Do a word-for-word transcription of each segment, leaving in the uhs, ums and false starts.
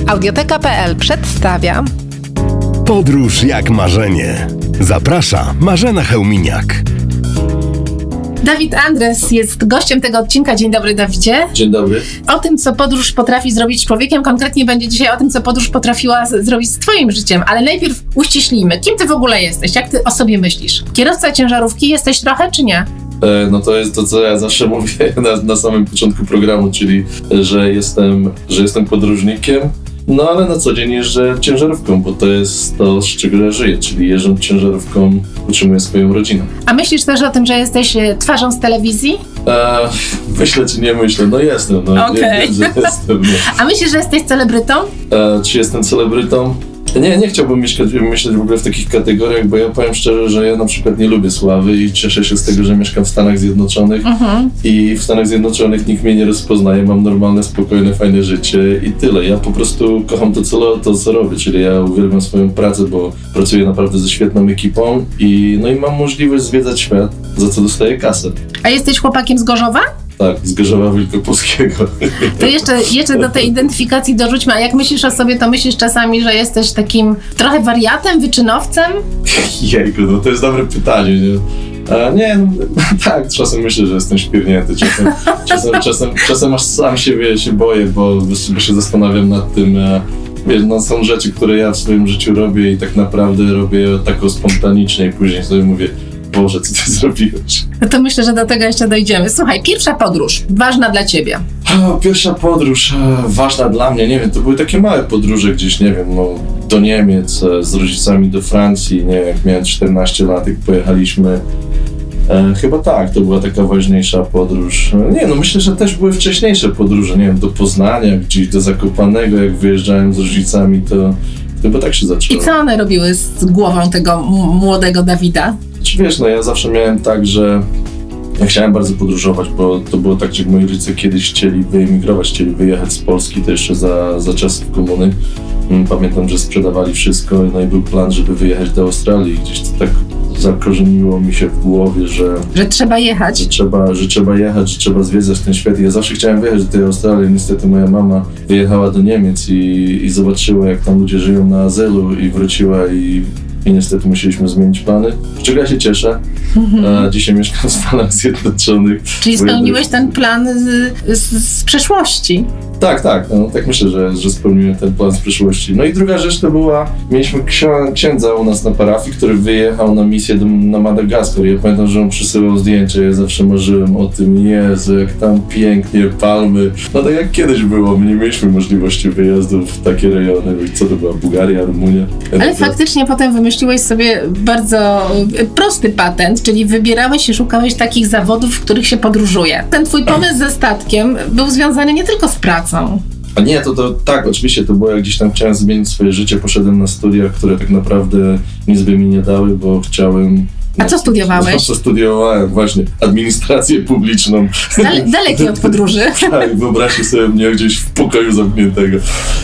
Audioteka kropka pe el przedstawia Podróż jak marzenie. Zaprasza Marzena Chełminiak. Dawid Andres jest gościem tego odcinka. Dzień dobry, Dawidzie. Dzień dobry. O tym, co podróż potrafi zrobić z człowiekiem, konkretnie będzie dzisiaj o tym, co podróż potrafiła z- zrobić z twoim życiem. Ale najpierw uściślijmy, kim ty w ogóle jesteś? Jak ty o sobie myślisz? Kierowca ciężarówki jesteś trochę, czy nie? E, no to jest to, co ja zawsze mówię na, na samym początku programu, czyli że jestem, że jestem podróżnikiem, no ale na co dzień jeżdżę ciężarówką, bo to jest to, z czego ja żyję, czyli jeżdżę ciężarówką, utrzymuję swoją rodzinę. A myślisz też o tym, że jesteś e, twarzą z telewizji? E, myślę czy nie myślę, no jestem, no Okej. wiem, że jestem. No. A myślisz, że jesteś celebrytą? E, czy jestem celebrytą? Nie, nie chciałbym mieszkać, myśleć w ogóle w takich kategoriach, bo ja powiem szczerze, że ja na przykład nie lubię sławy i cieszę się z tego, że mieszkam w Stanach Zjednoczonych Mhm. i w Stanach Zjednoczonych nikt mnie nie rozpoznaje, mam normalne, spokojne, fajne życie i tyle. Ja po prostu kocham to, co, to, co robię, czyli ja uwielbiam swoją pracę, bo pracuję naprawdę ze świetną ekipą i, no i mam możliwość zwiedzać świat, za co dostaję kasę. A jesteś chłopakiem z Gorzowa? Tak, z Gorzowa Wielkopolskiego. To jeszcze, jeszcze do tej identyfikacji dorzućmy, a jak myślisz o sobie, to myślisz czasami, że jesteś takim trochę wariatem, wyczynowcem? Jejku, no to jest dobre pytanie, nie? A nie, no, tak, czasem myślę, że jestem śpiernięty, czasem, czasem, czasem, czasem aż sam siebie się boję, bo, bo się zastanawiam nad tym, e, wiesz, no są rzeczy, które ja w swoim życiu robię i tak naprawdę robię tak spontanicznie i później sobie mówię, Boże, co ty zrobiłeś? No to myślę, że do tego jeszcze dojdziemy. Słuchaj, pierwsza podróż, ważna dla ciebie. O, pierwsza podróż, e, ważna dla mnie, nie wiem, to były takie małe podróże gdzieś, nie wiem, no, do Niemiec, e, z rodzicami do Francji, nie wiem, jak miałem czternaście lat, jak pojechaliśmy. E, chyba tak, to była taka ważniejsza podróż. E, nie, no myślę, że też były wcześniejsze podróże, nie wiem, do Poznania, gdzieś do Zakopanego, jak wyjeżdżałem z rodzicami, to chyba tak się zaczęło. I co one robiły z głową tego m- młodego Dawida? Czy wiesz, no ja zawsze miałem tak, że ja chciałem bardzo podróżować, bo to było tak, że moi rodzice kiedyś chcieli wyemigrować, chcieli wyjechać z Polski, to jeszcze za, za czasów komuny. Pamiętam, że sprzedawali wszystko, no i był plan, żeby wyjechać do Australii. Gdzieś to tak zakorzeniło mi się w głowie, że, Że trzeba jechać. że, trzeba, że trzeba jechać, że trzeba zwiedzać ten świat. I ja zawsze chciałem wyjechać do tej Australii. Niestety moja mama wyjechała do Niemiec i, i zobaczyła, jak tam ludzie żyją na azylu i wróciła i I niestety musieliśmy zmienić plany, z czego ja się cieszę. A dzisiaj mieszkam w Stanach Zjednoczonych. Czyli spełniłeś ten plan z, z, z przeszłości. Tak, tak, no, tak myślę, że, że spełniłem ten plan z przyszłości. No i druga rzecz to była, mieliśmy ksią- księdza u nas na parafii, który wyjechał na misję do, na Madagaskar. Ja pamiętam, że on przysyłał zdjęcia, ja zawsze marzyłem o tym, Jezu, jak tam pięknie, palmy. No tak jak kiedyś było, my nie mieliśmy możliwości wyjazdów w takie rejony. Co to była, Bułgaria, Rumunia? Ale No to- faktycznie potem wymyśliłeś sobie bardzo y, prosty patent, czyli wybierałeś i szukałeś takich zawodów, w których się podróżuje. Ten twój pomysł ze statkiem był związany nie tylko z pracą. A nie, to, to tak, oczywiście to było, jak gdzieś tam chciałem zmienić swoje życie, poszedłem na studia, które tak naprawdę nic by mi nie dały, bo chciałem... A co studiowałeś? No, co studiowałem? Właśnie administrację publiczną. Dale, dalekie od podróży. Tak, wyobraźcie sobie mnie gdzieś w pokoju zamkniętego.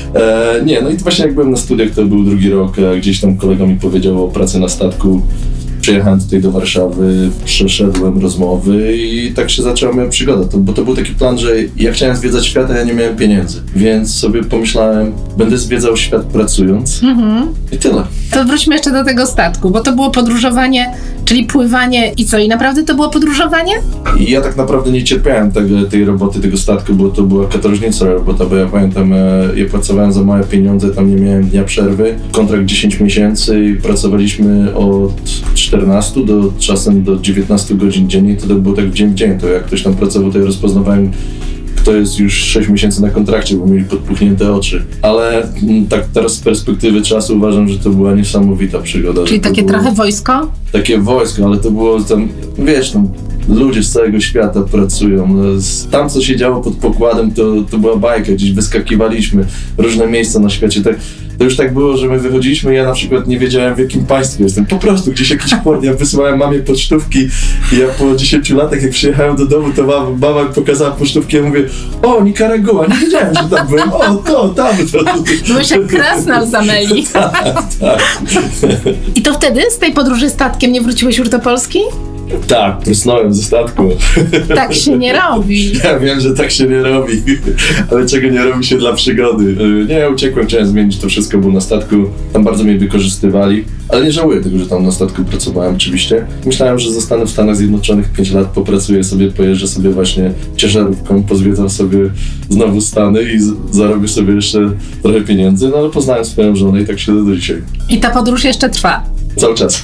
E, nie, no i właśnie jak byłem na studiach, to był drugi rok, a gdzieś tam kolega mi powiedział o pracy na statku. Przyjechałem tutaj do Warszawy, przeszedłem rozmowy i tak się zaczęła moja przygoda, to, bo to był taki plan, że ja chciałem zwiedzać świat, a ja nie miałem pieniędzy, więc sobie pomyślałem, będę zwiedzał świat pracując Mhm. i tyle. To wróćmy jeszcze do tego statku, bo to było podróżowanie, czyli pływanie i co? I naprawdę to było podróżowanie? I ja tak naprawdę nie cierpiałem tego, tej roboty, tego statku, bo to była katorżnicza robota, bo ja pamiętam, e, ja pracowałem za małe pieniądze, tam nie miałem dnia przerwy, kontrakt dziesięć miesięcy i pracowaliśmy od czternastu do czasem do dziewiętnastu godzin dziennie, to, to było tak dzień w dzień, to jak ktoś tam pracował, to ja rozpoznawałem, kto jest już sześć miesięcy na kontrakcie, bo mieli podpuchnięte oczy. Ale m, tak teraz z perspektywy czasu uważam, że to była niesamowita przygoda. Czyli że to takie było trochę wojsko? Takie wojsko, ale to było tam, wiesz, tam ludzie z całego świata pracują. No, z- tam, co się działo pod pokładem, to, to była bajka, gdzieś wyskakiwaliśmy, różne miejsca na świecie. Tak, to już tak było, że my wychodziliśmy, ja na przykład nie wiedziałem, w jakim państwie jestem. Po prostu gdzieś jakiś port, ja wysyłałem mamie pocztówki i ja po dziesięciu latach, jak przyjechałem do domu, to mama, mama mi pokazała pocztówkę, ja mówię, o, Nikaragua, nie wiedziałem, że tam byłem, o, to, tam, to. Byłeś jak krasnal z Ameli. Tak, tak. I to wtedy z tej podróży statkiem nie wróciłeś już do Polski? Tak, prysnąłem ze statku. Tak się nie robi. Ja wiem, że tak się nie robi, ale czego nie robi się dla przygody. Nie, ja uciekłem, chciałem zmienić to wszystko, bo na statku tam bardzo mnie wykorzystywali, ale nie żałuję tego, że tam na statku pracowałem oczywiście. Myślałem, że zostanę w Stanach Zjednoczonych pięć lat, popracuję sobie, pojeżdżę sobie właśnie ciężarówką, pozwiedzam sobie znowu Stany i z- zarobię sobie jeszcze trochę pieniędzy, no ale poznałem swoją żonę i tak się do dzisiaj. I ta podróż jeszcze trwa. Cały czas.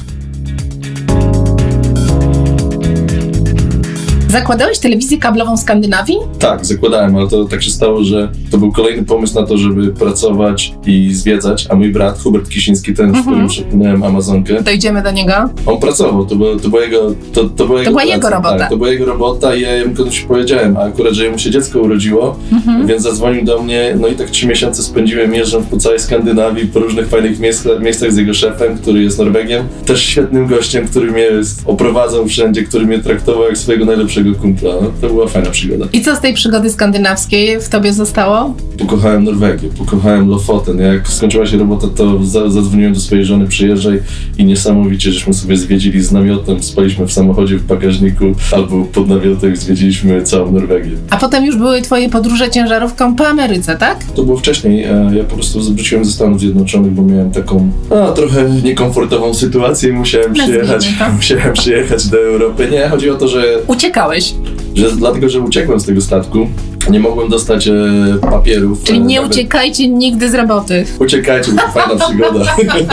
Zakładałeś telewizję kablową w Skandynawii? Tak, zakładałem, ale to tak się stało, że to był kolejny pomysł na to, żeby pracować i zwiedzać, a mój brat Hubert Kisiński, ten, z którym przepłynąłem Amazonkę, Dojdziemy do niego. on pracował, to, było, to była jego to, to była jego, była praca, jego robota. Tak, to była jego robota i ja mu kiedyś powiedziałem, a akurat, że mu się dziecko urodziło, więc zadzwonił do mnie, no i tak trzy miesiące spędziłem jeżdżąc po całej Skandynawii, po różnych fajnych miejscach, miejscach z jego szefem, który jest Norwegiem, też świetnym gościem, który mnie oprowadzał wszędzie, który mnie traktował jak swojego najlepszego kumpla. No, to była fajna przygoda. I co z tej przygody skandynawskiej w tobie zostało? Pokochałem Norwegię, pokochałem Lofoten. Jak skończyła się robota, to za, zadzwoniłem do swojej żony, przyjeżdżaj i niesamowicie, żeśmy sobie zwiedzili z namiotem, spaliśmy w samochodzie, w bagażniku albo pod namiotem i zwiedziliśmy całą Norwegię. A potem już były twoje podróże ciężarówką po Ameryce, tak? To było wcześniej, e, ja po prostu wróciłem ze Stanów Zjednoczonych, bo miałem taką a, trochę niekomfortową sytuację i musiałem Nazwijmy przyjechać, to. musiałem przyjechać do Europy. Nie, chodzi o to, że Uciekałeś. że dlatego, że uciekłem z tego statku, nie mogłem dostać e, papierów. Czyli e, nie nawet- uciekajcie nigdy z roboty. Uciekajcie, bo to fajna przygoda.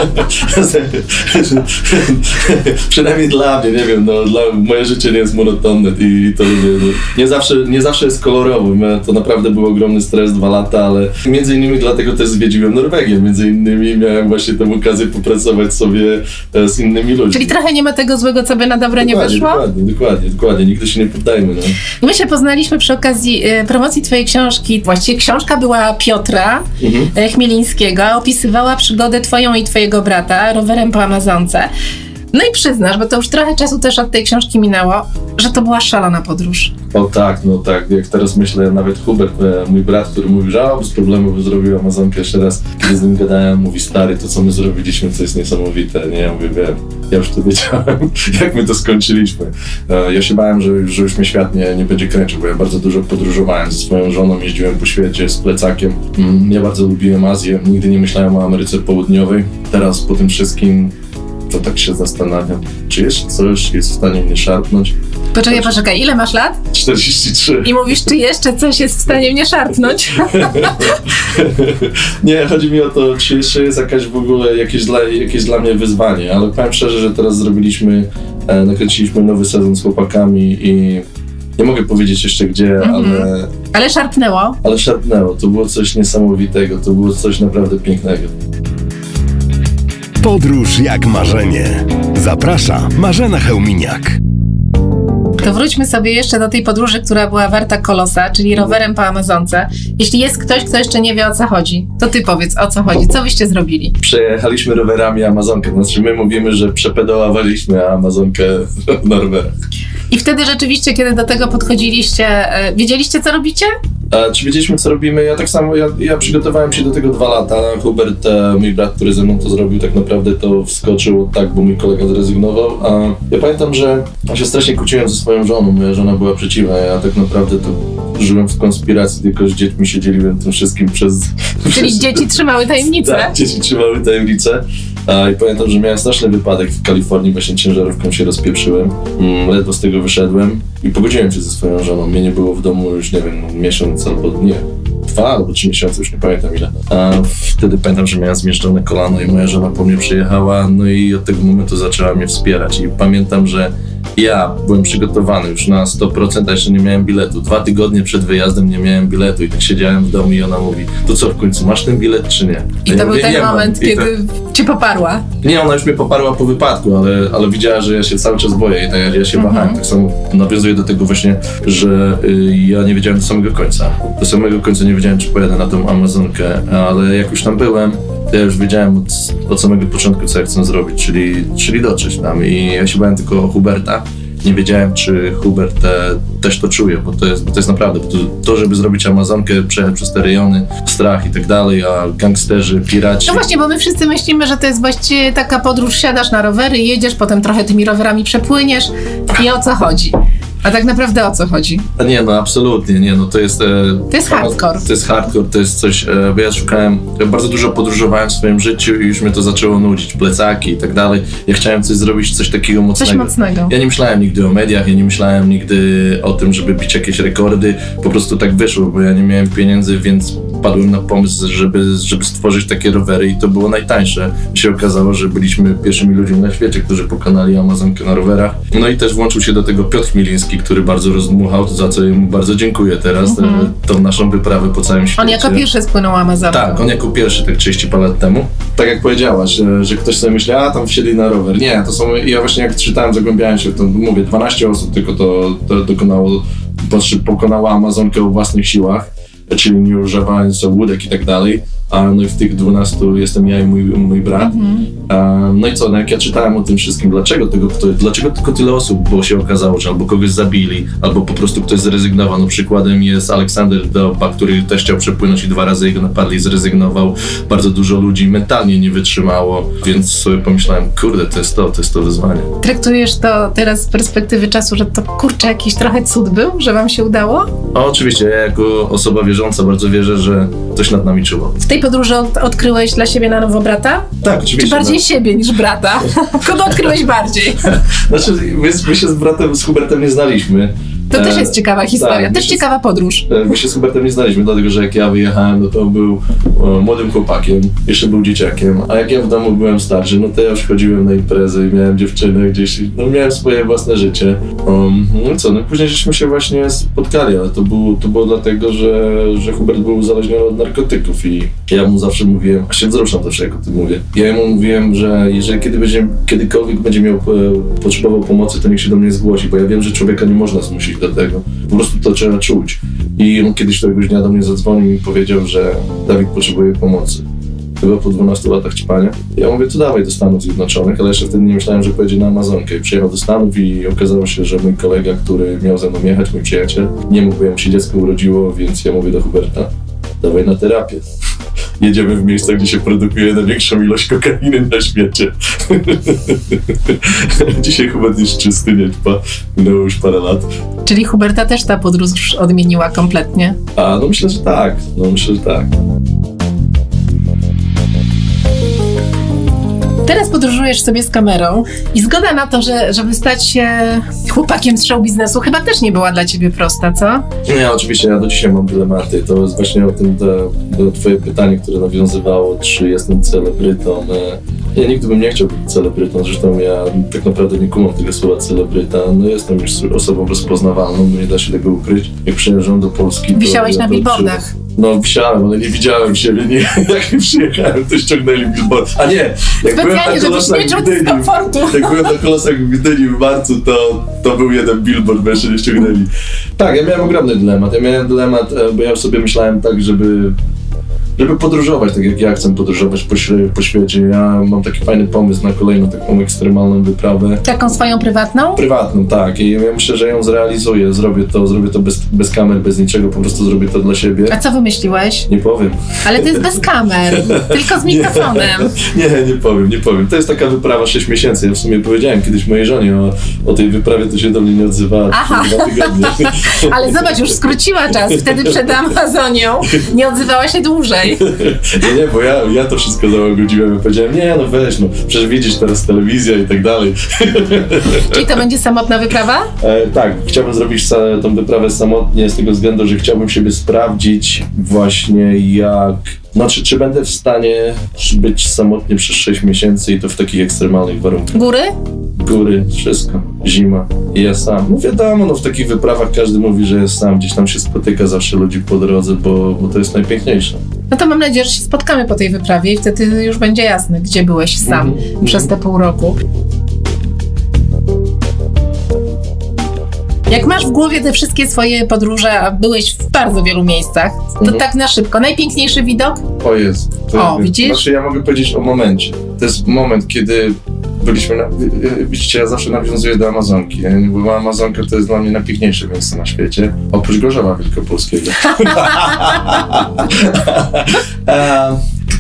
Przynajmniej dla mnie, nie wiem, no, dla, moje życie nie jest monotonne i, i to lubię. No. Nie, zawsze, nie zawsze jest kolorowo, to naprawdę był ogromny stres, dwa lata, ale między innymi dlatego też zwiedziłem Norwegię, między innymi miałem właśnie tę okazję popracować sobie e, z innymi ludźmi. Czyli trochę nie ma tego złego, co by na dobre nie dokładnie, wyszło? Dokładnie, dokładnie, dokładnie, nigdy się nie poddajmy. No. I my się poznaliśmy przy okazji y, promocji twojej książki. Właściwie książka była Piotra Mhm. y, Chmielińskiego, opisywała przygodę twoją i twojego brata rowerem po Amazonce. No i przyznasz, bo to już trochę czasu też od tej książki minęło, że to była szalona podróż. O tak, no tak, jak teraz myślę, nawet Hubert, e, mój brat, który mówi, że a, bez problemu by zrobił Amazonkę jeszcze raz, kiedy z nim gadałem, mówi, stary, to co my zrobiliśmy, to jest niesamowite, nie, ja mówię, wiem, ja już to wiedziałem, jak my to skończyliśmy. E, ja się bałem, że, że już mnie świat nie, nie będzie kręcił, bo ja bardzo dużo podróżowałem ze swoją żoną, jeździłem po świecie z plecakiem, mm, ja bardzo lubiłem Azję, nigdy nie myślałem o Ameryce Południowej, teraz po tym wszystkim to tak się zastanawiam, czy jeszcze coś jest w stanie mnie szarpnąć. Poczekaj, poczekaj, ile masz lat? czterdzieści trzy. I mówisz, czy jeszcze coś jest w stanie mnie szarpnąć? Nie, chodzi mi o to, czy jeszcze jest jakaś w ogóle jakieś dla, jakieś dla mnie wyzwanie, ale powiem szczerze, że teraz zrobiliśmy, e, nakręciliśmy nowy sezon z chłopakami i nie mogę powiedzieć jeszcze gdzie, Mhm. ale, Ale szarpnęło. ale szarpnęło. To było coś niesamowitego, to było coś naprawdę pięknego. Podróż jak marzenie. Zaprasza Marzena Chełminiak. To wróćmy sobie jeszcze do tej podróży, która była warta kolosa, czyli rowerem po Amazonce. Jeśli jest ktoś, kto jeszcze nie wie, o co chodzi, to ty powiedz, o co chodzi, co wyście zrobili? Przejechaliśmy rowerami Amazonkę, znaczy my mówimy, że przepedałowaliśmy Amazonkę na rowerach. I wtedy rzeczywiście, kiedy do tego podchodziliście, e, wiedzieliście, co robicie? A czy wiedzieliśmy, co robimy? Ja tak samo, ja, ja przygotowałem się do tego dwa lata. Hubert, e, mój brat, który ze mną to zrobił, tak naprawdę to wskoczył tak, bo mój kolega zrezygnował. A ja pamiętam, że ja się strasznie kłóciłem ze swoją żoną. Moja żona była przeciwna. Ja tak naprawdę to żyłem w konspiracji, tylko z dziećmi się dzieliłem tym wszystkim przez... Czyli przez, dzieci trzymały tajemnicę. Tak, dzieci trzymały tajemnicę. A, I pamiętam, że miałem straszny wypadek w Kalifornii, właśnie ciężarówką się rozpieprzyłem. Mm, ledwo z tego wyszedłem i pogodziłem się ze swoją żoną. Mnie nie było w domu już, nie wiem, miesiąc albo nie, dwa albo trzy miesiące, już nie pamiętam ile. A wtedy pamiętam, że miałem zmierzczone kolano i moja żona po mnie przyjechała, no i od tego momentu zaczęła mnie wspierać. I pamiętam, że ja byłem przygotowany już na sto procent, a jeszcze nie miałem biletu. Dwa tygodnie przed wyjazdem nie miałem biletu i tak siedziałem w domu i ona mówi, to co, w końcu masz ten bilet czy nie? I Ja to był mówię, ten "Nie mam". moment, I kiedy to- cię poparła. Nie, ona już mnie poparła po wypadku, ale, ale widziała, że ja się cały czas boję i tak, ja się Mhm. wahałem. Tak samo nawiązuję do tego właśnie, że y, ja nie wiedziałem do samego końca. Do samego końca nie wiedziałem, czy pojadę na tą Amazonkę, ale jak już tam byłem, to ja już wiedziałem od, od samego początku, co ja chcę zrobić, czyli, czyli dotrzeć tam. I ja się bałem tylko o Huberta. Nie wiedziałem, czy Hubert e, też to czuje, bo to jest, bo to jest naprawdę, bo to, to, żeby zrobić Amazonkę, przejechać przez te rejony, strach i tak dalej, a gangsterzy, piraci... No właśnie, bo my wszyscy myślimy, że to jest właściwie taka podróż, siadasz na rowery, jedziesz, potem trochę tymi rowerami przepłyniesz I o co chodzi? A tak naprawdę o co chodzi? A nie, no absolutnie, nie, no to jest... E, to jest hardcore. To jest hardcore, to jest coś, e, bo ja szukałem, ja bardzo dużo podróżowałem w swoim życiu i już mnie to zaczęło nudzić, plecaki i tak dalej. Ja chciałem coś zrobić, coś takiego mocnego. Coś mocnego. Ja nie myślałem nigdy o mediach, ja nie myślałem nigdy o tym, żeby bić jakieś rekordy, po prostu tak wyszło, bo ja nie miałem pieniędzy, więc padłem na pomysł, żeby, żeby stworzyć takie rowery i to było najtańsze. I się okazało, że byliśmy pierwszymi ludźmi na świecie, którzy pokonali Amazonkę na rowerach. No i też włączył się do tego Piotr Chmieliński, który bardzo rozdmuchał, za co mu bardzo dziękuję teraz, mm-hmm. tą naszą wyprawę po całym świecie. On jako pierwszy spłynął Amazonkę. Tak, on jako pierwszy, tak trzydzieści parę lat temu. Tak jak powiedziałaś, że, że ktoś sobie myśli, a tam wsiedli na rower. Nie, to są, ja właśnie jak czytałem, zagłębiałem się, to mówię, dwanaście osób tylko to, to dokonało, pokonało Amazonkę o własnych siłach, czyli nie używając łódek i tak dalej. A no i w tych dwunastu jestem ja i mój, mój brat. Mm-hmm. A, no i co, no jak ja czytałem o tym wszystkim, dlaczego tego, kto, dlaczego tylko tyle osób, bo się okazało, że albo kogoś zabili, albo po prostu ktoś zrezygnował. No przykładem jest Aleksander Doba, który też chciał przepłynąć i dwa razy jego napadli, zrezygnował. Bardzo dużo ludzi mentalnie nie wytrzymało, więc sobie pomyślałem, kurde, to jest to, to jest to wyzwanie. Traktujesz to teraz z perspektywy czasu, że to kurczę jakiś trochę cud był, że wam się udało? O, oczywiście, ja jako osoba wierząca bardzo wierzę, że coś nad nami czuło. W tej podróży od, odkryłeś dla siebie na nowo brata? Tak, oczywiście. Czy bardziej no. siebie niż brata? Kogo odkryłeś bardziej? Znaczy, my, my się z bratem, z Hubertem nie znaliśmy. To też jest ciekawa historia, tak, też ciekawa podróż. My się z Hubertem nie znaliśmy, dlatego że jak ja wyjechałem, no to on był o, młodym chłopakiem, jeszcze był dzieciakiem, a jak ja w domu byłem starszy, no to ja już chodziłem na imprezy i miałem dziewczynę gdzieś, no miałem swoje własne życie. Um, no co, no później żeśmy się właśnie spotkali, ale to było, to było dlatego, że, że Hubert był uzależniony od narkotyków i ja mu zawsze mówiłem, a się wzruszam zawsze jak o tym mówię, ja mu mówiłem, że jeżeli kiedy będzie, kiedykolwiek będzie miał, e, potrzebował pomocy, to niech się do mnie zgłosi, bo ja wiem, że człowieka nie można zmusić do tego. Po prostu to trzeba czuć. I on kiedyś któregoś dnia do mnie zadzwonił i powiedział, że Dawid potrzebuje pomocy. Chyba po dwunastu latach ćpania. Ja mówię, to dawaj do Stanów Zjednoczonych, ale jeszcze wtedy nie myślałem, że pojedzie na Amazonkę. I przyjechał do Stanów i okazało się, że mój kolega, który miał ze mną jechać, mój przyjaciel, nie mógł, bo mu się dziecko urodziło, więc ja mówię do Huberta, dawaj na terapię. Jedziemy w miejsca, gdzie się produkuje największą ilość kokainy na świecie. Dzisiaj Hubert jest czysty, nie ćpa. Minęło już parę lat. Czyli Huberta też ta podróż odmieniła kompletnie? A, no myślę, że tak. No myślę, że tak. Teraz podróżujesz sobie z kamerą i zgoda na to, że, żeby stać się chłopakiem z show biznesu chyba też nie była dla ciebie prosta, co? Nie, oczywiście, ja do dzisiaj mam dylematy. To jest właśnie o tym to, to twoje pytanie, które nawiązywało, czy jestem celebrytą. Ja nigdy bym nie chciał być celebrytą, zresztą ja tak naprawdę nie kumam tego słowa celebryta. No jestem już osobą rozpoznawalną, nie da się tego ukryć. Jak przyjeżdżam do Polski... Wisiałeś to, na to, billboardach. No wisiałem, ale nie widziałem siebie, nie, jak przyjechałem, to ściągnęli billboard. A nie, jak specjalnie, byłem na kolosach nie w Gdyni, jak byłem na kolosach w Gdyni w marcu, to, to był jeden billboard, bo jeszcze nie ściągnęli. Tak, ja miałem ogromny dylemat, ja miałem dylemat, bo ja sobie myślałem tak, żeby żeby podróżować, tak jak ja chcę podróżować po, po świecie. Ja mam taki fajny pomysł na kolejną taką ekstremalną wyprawę. Taką swoją prywatną? Prywatną, tak. I ja myślę, że ją zrealizuję. Zrobię to, zrobię to bez, bez kamer, bez niczego, po prostu zrobię to dla siebie. A co wymyśliłeś? Nie powiem. Ale to jest bez kamer, tylko z mikrofonem. Nie, nie, nie powiem, nie powiem. To jest taka wyprawa sześć miesięcy. Ja w sumie powiedziałem kiedyś mojej żonie o, o tej wyprawie, to się do mnie nie odzywała. Aha. Dwa tygodnie. Ale zobacz, już skróciła czas. Wtedy przed Amazonią nie odzywała się dłużej. Nie, nie, bo ja, ja to wszystko załagodziłem i powiedziałem, nie, no weź, no przecież widzisz teraz telewizja i tak dalej. Czyli to będzie samotna wyprawa? E, tak, chciałbym zrobić sa- tą wyprawę samotnie z tego względu, że chciałbym siebie sprawdzić właśnie jak... Znaczy, czy będę w stanie być samotnie przez sześć miesięcy i to w takich ekstremalnych warunkach. Góry? Góry, wszystko. Zima. I ja sam. No wiadomo, no w takich wyprawach każdy mówi, że jest sam. Gdzieś tam się spotyka zawsze ludzi po drodze, bo, bo to jest najpiękniejsze. No to mam nadzieję, że się spotkamy po tej wyprawie i wtedy już będzie jasne, gdzie byłeś sam mm-hmm. przez te pół roku. Jak masz w głowie te wszystkie swoje podróże, a byłeś w bardzo wielu miejscach, to mhm. tak na szybko. Najpiękniejszy widok? O jest. O, ja widzisz? Znaczy ja mogę powiedzieć o momencie. To jest moment, kiedy byliśmy, na, widzicie, ja zawsze nawiązuję do Amazonki, nie? Bo Amazonka to jest dla mnie najpiękniejsze miejsce na świecie, oprócz Gorzowa Wielkopolskiego.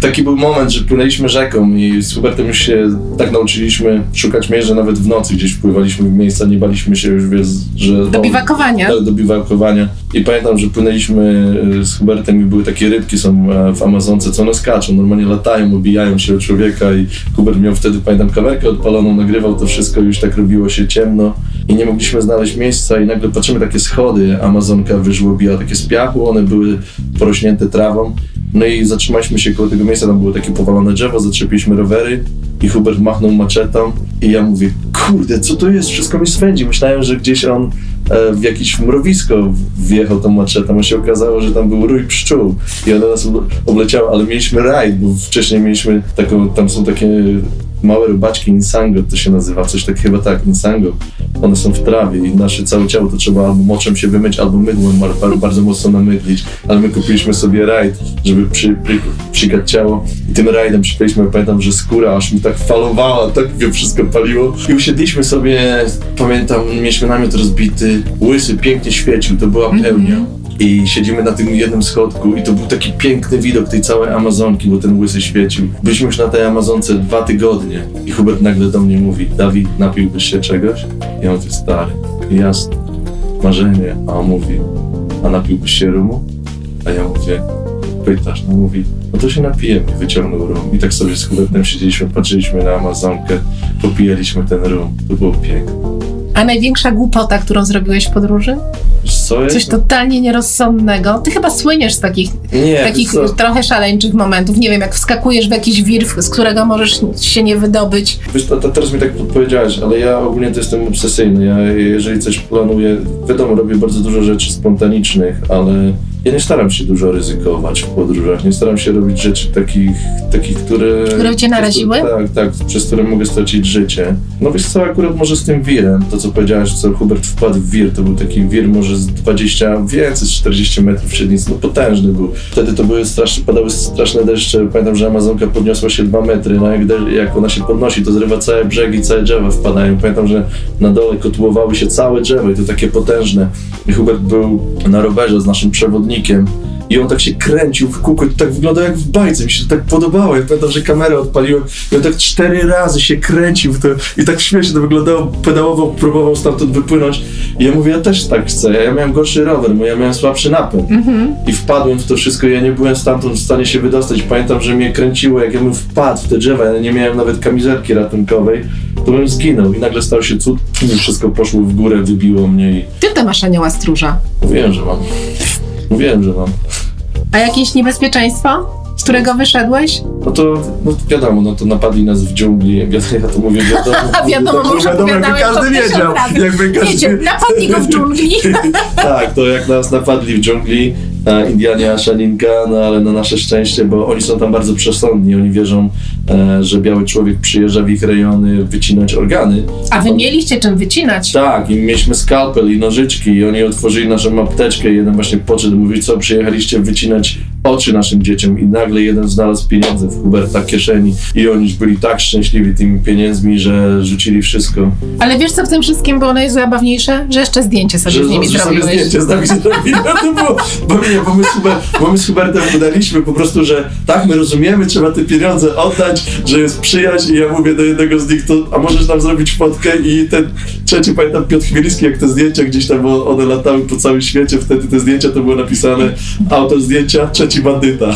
taki był moment, że płynęliśmy rzeką i z Hubertem już się tak nauczyliśmy szukać miejsc, że nawet w nocy gdzieś wpływaliśmy w miejsca, nie baliśmy się już, wiesz, że... Do biwakowania. Do, do biwakowania. I pamiętam, że płynęliśmy z Hubertem i były takie rybki są w Amazonce, co one skaczą, normalnie latają, obijają się od człowieka i Hubert miał wtedy, pamiętam, kamerkę odpaloną, nagrywał to wszystko, już tak robiło się ciemno i nie mogliśmy znaleźć miejsca i nagle patrzymy, takie schody, Amazonka wyżłobiła takie z piachu, one były porośnięte trawą. No i zatrzymaliśmy się koło tego miejsca, tam było takie powalone drzewo, zaczepiliśmy rowery i Hubert machnął maczetą i ja mówię, kurde, co to jest? Wszystko mi swędzi. Myślałem, że gdzieś on e, w jakieś mrowisko wjechał tą maczetą, a się okazało, że tam był rój pszczół i one nas obleciały, ale mieliśmy rajd, bo wcześniej mieliśmy taką, tam są takie małe robaczki insango, to się nazywa, coś tak chyba tak, insango. One są w trawie i nasze całe ciało to trzeba albo moczem się wymyć, albo mydłem bardzo mocno namydlić, ale my kupiliśmy sobie rajd, żeby przy, przy, przykać ciało i tym rajdem przykleiśmy, pamiętam, że skóra aż mi tak falowała, tak mnie wszystko paliło i usiedliśmy sobie, pamiętam, mieliśmy namiot rozbity, łysy pięknie świecił, to była pełnia. I siedzimy na tym jednym schodku i to był taki piękny widok tej całej Amazonki, bo ten łysy świecił. Byliśmy już na tej Amazonce dwa tygodnie i Hubert nagle do mnie mówi, Dawid, napiłbyś się czegoś? Ja mówię, stary, jasne, marzenie. A on mówi, a napiłbyś się rumu? A ja mówię, pytasz, no mówi, no to się napijemy. Wyciągnął rum i tak sobie z Hubertem siedzieliśmy, patrzyliśmy na Amazonkę, popijaliśmy ten rum. To było piękne. A największa głupota, którą zrobiłeś w podróży? Co Coś totalnie nierozsądnego. Ty chyba słyniesz z takich, nie, takich trochę szaleńczych momentów. Nie wiem, jak wskakujesz w jakiś wir, z którego możesz się nie wydobyć. Wiesz, to, to teraz mi tak powiedziałeś, ale ja ogólnie to jestem obsesyjny. Ja jeżeli coś planuję, wiadomo, robię bardzo dużo rzeczy spontanicznych, ale ja nie staram się dużo ryzykować w podróżach. Nie staram się robić rzeczy takich, takich które... Które cię naraziły? Tak, tak, przez które mogę stracić życie. No wiesz co, akurat może z tym wirem, to co powiedziałeś, co Hubert wpadł w wir, to był taki wir może z dwadzieścia, więcej, z czterdzieści metrów średnicy, no potężny był. Wtedy to były straszne, padały straszne deszcze, pamiętam, że Amazonka podniosła się dwa metry, no jak, de- jak ona się podnosi, to zrywa całe brzegi, całe drzewa wpadają. Pamiętam, że na dole kotłowały się całe drzewa i to takie potężne. I Hubert był na rowerze z naszym przewodnikiem i on tak się kręcił w kółko i to tak wyglądał jak w bajce, mi się to tak podobało. Ja pamiętam, że kamerę odpaliłem i on tak cztery razy się kręcił w to i tak śmiesznie to wyglądało, pedałował, próbował stamtąd wypłynąć i ja mówię, ja też tak chcę, ja miałem gorszy rower, bo ja miałem słabszy napęd mm-hmm. i wpadłem w to wszystko, ja nie byłem stamtąd w stanie się wydostać. Pamiętam, że mnie kręciło, jak ja bym wpadł w te drzewa, ja nie miałem nawet kamizelki ratunkowej, to bym zginął i nagle stał się cud i wszystko poszło w górę, wybiło mnie i... Ty to masz anioła stróża. Mówiłem, że mam. Mówiłem, że mam. A jakieś niebezpieczeństwo, z którego wyszedłeś? No to no wiadomo, no to napadli nas w dżungli, ja, ja to mówię wiadomo. A wiadomo, to, może wiadomo, jakby każdy wiedział. Jakby każdy... Wiecie, napadli go w dżungli. Tak, to jak nas napadli w dżungli, a Indianie Ashaninka, no ale na nasze szczęście, bo oni są tam bardzo przesądni, oni wierzą, e, że biały człowiek przyjeżdża w ich rejony wycinać organy. A wy mieliście czym wycinać? Tak, i mieliśmy skalpel i nożyczki i oni otworzyli naszą apteczkę i jeden właśnie podszedł, mówi, co, przyjechaliście wycinać oczy naszym dzieciom i nagle jeden znalazł pieniądze w Huberta kieszeni i oni już byli tak szczęśliwi tymi pieniędzmi, że rzucili wszystko. Ale wiesz, co w tym wszystkim było najzabawniejsze? Że jeszcze zdjęcie sobie że, z nimi że zrobiłeś. Sobie zdjęcie z nami zrobili. To było, bo nie, bo my z, Huber, bo my z Hubertem udaliśmy po prostu, że tak, my rozumiemy, trzeba te pieniądze oddać, że jest przyjaźń i ja mówię do jednego z nich, to a możesz nam zrobić fotkę i ten trzeci, pamiętam, Piotr Chmielski, jak te zdjęcia gdzieś tam, bo one latały po całym świecie, wtedy te zdjęcia to było napisane, autor zdjęcia, trzeci bandyta.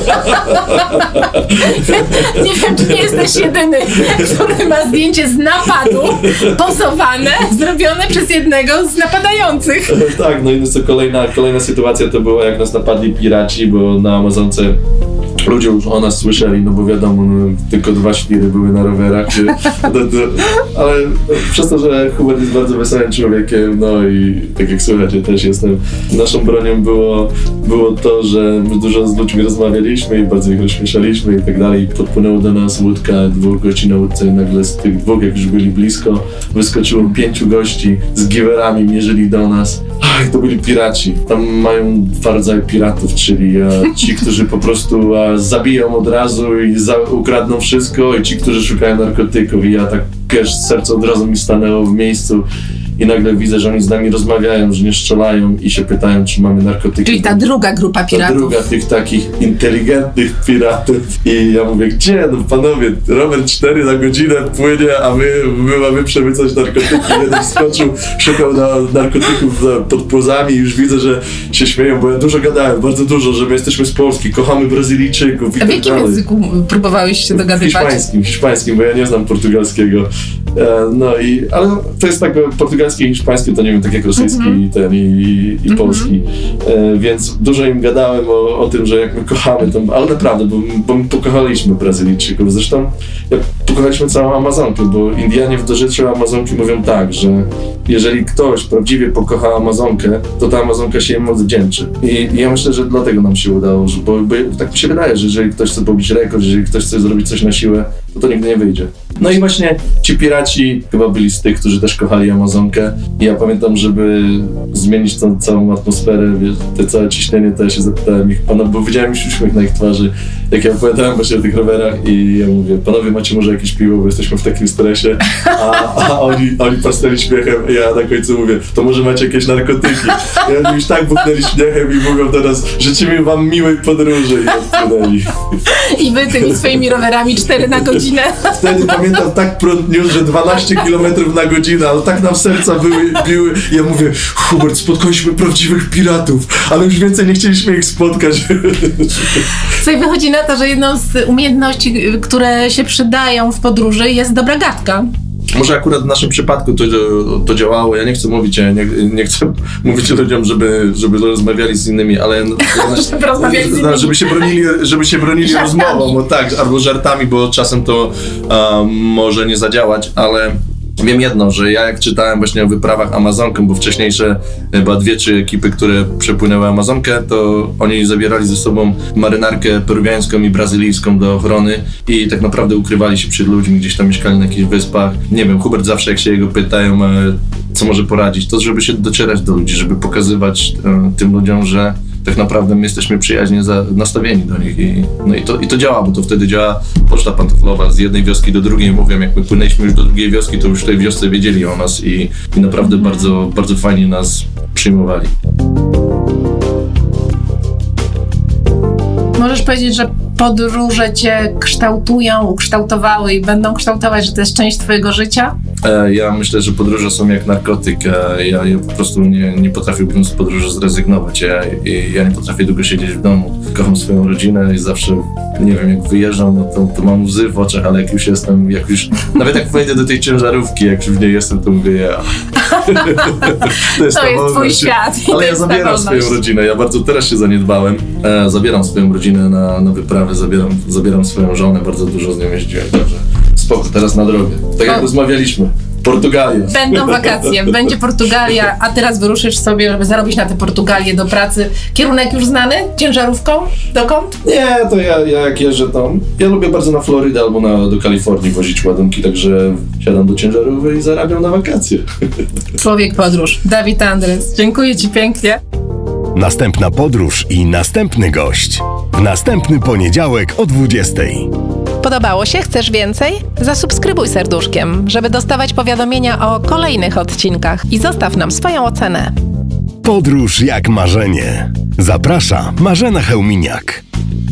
Nie wiem, czy nie jesteś jedyny, który ma zdjęcie z napadu, pozowane, zrobione przez jednego z napadających. Tak, no i co kolejna, kolejna sytuacja to była, jak nas napadli piraci, bo na Amazonce ludzie już o nas słyszeli, no bo wiadomo, no, tylko dwa świry były na rowerach, gdzie, do, do, ale przez to, że Hubert jest bardzo wesołym człowiekiem, no i tak jak słuchacie, też jestem, naszą bronią było, było to, że my dużo z ludźmi rozmawialiśmy i bardzo ich rozśmieszaliśmy i tak dalej. Podpłynęło do nas łódka, dwóch gości na łódce i nagle z tych dwóch, jak już byli blisko, wyskoczyło pięciu gości z giwerami, mierzyli do nas. Ach, to byli piraci. Tam mają dwa rodzaje piratów, czyli a, ci, którzy po prostu a, zabiją od razu i za, ukradną wszystko, i ci, którzy szukają narkotyków. I ja tak, wiesz, serce od razu mi stanęło w miejscu i nagle widzę, że oni z nami rozmawiają, że nie strzelają i się pytają, czy mamy narkotyki. Czyli ta druga grupa piratów. Ta druga tych takich inteligentnych piratów. I ja mówię, gdzie? No panowie, rower cztery na godzinę płynie, a my, my mamy przemycać narkotyki. Jeden skoczył, szukał na narkotyków pod płozami i już widzę, że się śmieją, bo ja dużo gadałem, bardzo dużo, że my jesteśmy z Polski, kochamy Brazylijczyków i A w tak jakim dalej. języku próbowałeś się dogadywać? Hiszpańskim, hiszpańskim, bo ja nie znam portugalskiego. E, no i, ale to jest tak, portugalskie i hiszpańskie to nie wiem, tak jak rosyjski mm-hmm. ten i, i, i mm-hmm. polski. E, więc dużo im gadałem o, o tym, że jak my kochamy, to, ale naprawdę, bo, bo my pokochaliśmy Brazylijczyków. Zresztą jak pokochaliśmy całą Amazonkę, bo Indianie w dożyciu Amazonki mówią tak, że jeżeli ktoś prawdziwie pokocha Amazonkę, to ta Amazonka się im odwdzięczy. I, I ja myślę, że dlatego nam się udało, że, bo, bo tak mi się wydaje, że jeżeli ktoś chce pobić rekord, jeżeli ktoś chce zrobić coś na siłę, to to nigdy nie wyjdzie. No i właśnie ci piraci chyba byli z tych, którzy też kochali Amazonkę. I ja pamiętam, żeby zmienić tą całą atmosferę, wiesz, te całe ciśnienie, to ja się zapytałem ich, pana, bo widziałem już uśmiech na ich twarzy, jak ja opowiadałem właśnie o tych rowerach i ja mówię, panowie, macie może jakieś piwo, bo jesteśmy w takim stresie, a, a oni, oni pasnęli śmiechem i ja na końcu mówię, to może macie jakieś narkotyki. I oni już tak buchnęli śmiechem i mówią do nas, życzymy wam miłej podróży i odpłynęli. I wy tymi swoimi rowerami cztery na godzinę. Wtedy pamiętam, tak prąd niósł, że dwanaście kilometrów na godzinę, ale tak nam serca były, biły. I ja mówię, Hubert, spotkaliśmy prawdziwych piratów, ale już więcej nie chcieliśmy ich spotkać. Słuchaj, wychodzi na to, że jedną z umiejętności, które się przydają w podróży, jest dobra gadka. Może akurat w naszym przypadku to, to działało. Ja nie chcę mówić, ja nie, nie chcę mówić ludziom, żeby, żeby rozmawiali z innymi, ale żeby, rozmawiali z innymi. żeby się bronili, żeby się bronili rozmową, bo tak, albo żartami, bo czasem to um, może nie zadziałać, ale wiem jedno, że ja jak czytałem właśnie o wyprawach Amazonką, bo wcześniejsze chyba dwie, trzy ekipy, które przepłynęły Amazonkę, to oni zabierali ze sobą marynarkę peruwiańską i brazylijską do ochrony i tak naprawdę ukrywali się przed ludźmi, gdzieś tam mieszkali na jakichś wyspach. Nie wiem, Hubert zawsze jak się jego pytają, co może poradzić, to żeby się docierać do ludzi, żeby pokazywać e, tym ludziom, że tak naprawdę my jesteśmy przyjaźnie za, nastawieni do nich i, no i, to, i to działa, bo to wtedy działa poczta pantoflowa z jednej wioski do drugiej. Mówię, jak my płynęliśmy już do drugiej wioski, to już w tej wiosce wiedzieli o nas i, i naprawdę mm. bardzo, bardzo fajnie nas przyjmowali. Możesz powiedzieć, że podróże cię kształtują, ukształtowały i będą kształtować, że to jest część twojego życia? E, ja myślę, że podróże są jak narkotyk. E, ja, ja po prostu nie, nie potrafiłbym z podróży zrezygnować. Ja, ja nie potrafię długo siedzieć w domu. Kocham swoją rodzinę i zawsze, nie wiem, jak wyjeżdżam, no to, to mam łzy w oczach, ale jak już jestem, jak już, nawet jak wejdę do tej ciężarówki, jak już w niej jestem, to mówię, ja. To jest, to jest twój świat. Ale ja zabieram swoją rodzinę. Ja bardzo teraz się zaniedbałem. E, zabieram swoją rodzinę na, na wyprawy, zabieram, zabieram swoją żonę, bardzo dużo z nią jeździłem, także spoko, teraz na drogę. Tak jak o. rozmawialiśmy. Portugalia. Będą wakacje, będzie Portugalia, a teraz wyruszysz sobie, żeby zarobić na tę Portugalię do pracy. Kierunek już znany? Ciężarówką? Dokąd? Nie, to ja, ja jak jeżdżę tam, ja lubię bardzo na Florydę albo na, do Kalifornii wozić ładunki, także siadam do ciężarówki i zarabiam na wakacje. Człowiek podróż. Dawid Andrys, dziękuję ci pięknie. Następna podróż i następny gość. W następny poniedziałek o dwudziestej. Podobało się? Chcesz więcej? Zasubskrybuj serduszkiem, żeby dostawać powiadomienia o kolejnych odcinkach i zostaw nam swoją ocenę. Podróż jak marzenie. Zaprasza Marzena Chełminiak.